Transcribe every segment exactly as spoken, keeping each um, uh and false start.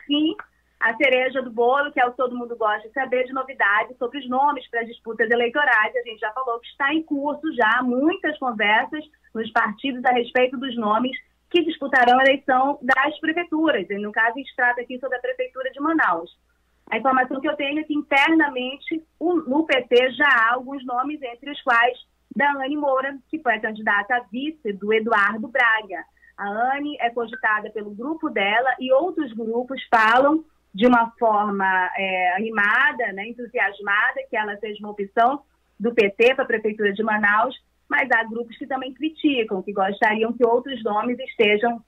fim, a cereja do bolo, que é o que todo mundo gosta de saber, de novidades sobre os nomes para as disputas eleitorais. A gente já falou que está em curso já muitas conversas nos partidos a respeito dos nomes que disputarão a eleição das prefeituras. E, no caso, a gente trata aqui sobre a Prefeitura de Manaus. A informação que eu tenho é que internamente no P T já há alguns nomes, entre os quais Daiane Moura, que foi a candidata a vice do Eduardo Braga. A Anne é cogitada pelo grupo dela e outros grupos falam de uma forma é, animada, né, entusiasmada, que ela seja uma opção do P T para a Prefeitura de Manaus, mas há grupos que também criticam, que gostariam que outros nomes estejam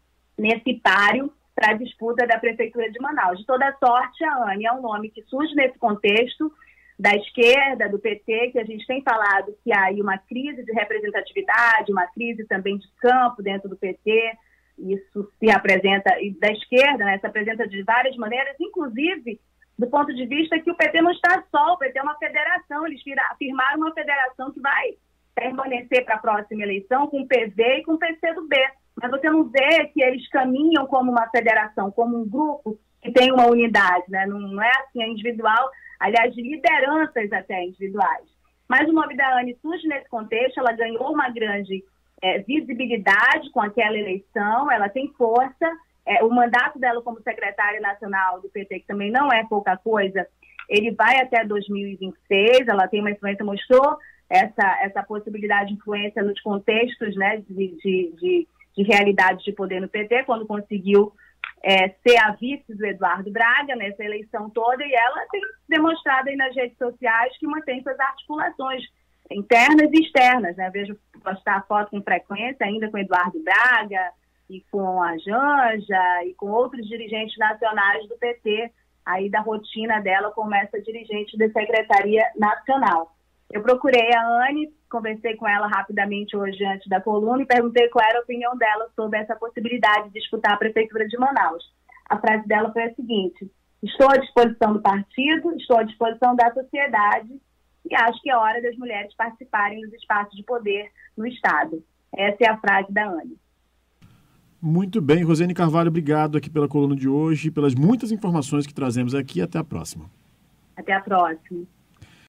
nesse páreo para a disputa da Prefeitura de Manaus. De toda sorte, a Anne é um nome que surge nesse contexto da esquerda, do P T, que a gente tem falado que há aí uma crise de representatividade, uma crise também de campo dentro do P T. Isso se apresenta, e da esquerda, né, se apresenta de várias maneiras, inclusive do ponto de vista que o P T não está só, o P T é uma federação, eles firmaram uma federação que vai permanecer para a próxima eleição com o P V e com o P C do B. Mas você não vê que eles caminham como uma federação, como um grupo que tem uma unidade, né? Não, não é assim, é individual, aliás, de lideranças até individuais. Mas o nome da Anne surge nesse contexto, ela ganhou uma grande é, visibilidade com aquela eleição, ela tem força, é, o mandato dela como secretária nacional do P T, que também não é pouca coisa, ele vai até dois mil e vinte e seis, ela tem uma influência, mostrou essa, essa possibilidade de influência nos contextos, né, de, de, de, de realidade de poder no P T, quando conseguiu é, ser a vice do Eduardo Braga nessa eleição toda, e ela tem demonstrado aí nas redes sociais que mantém suas articulações internas e externas, né? Vejo postar foto com frequência ainda com Eduardo Braga e com a Janja e com outros dirigentes nacionais do P T, aí da rotina dela como essa dirigente da Secretaria Nacional. Eu procurei a Anne, conversei com ela rapidamente hoje antes da coluna e perguntei qual era a opinião dela sobre essa possibilidade de disputar a Prefeitura de Manaus. A frase dela foi a seguinte: estou à disposição do partido, estou à disposição da sociedade e acho que é hora das mulheres participarem dos espaços de poder no Estado. Essa é a frase da Anne. Muito bem, Rosiane Carvalho, obrigado aqui pela coluna de hoje, pelas muitas informações que trazemos aqui. Até a próxima. Até a próxima.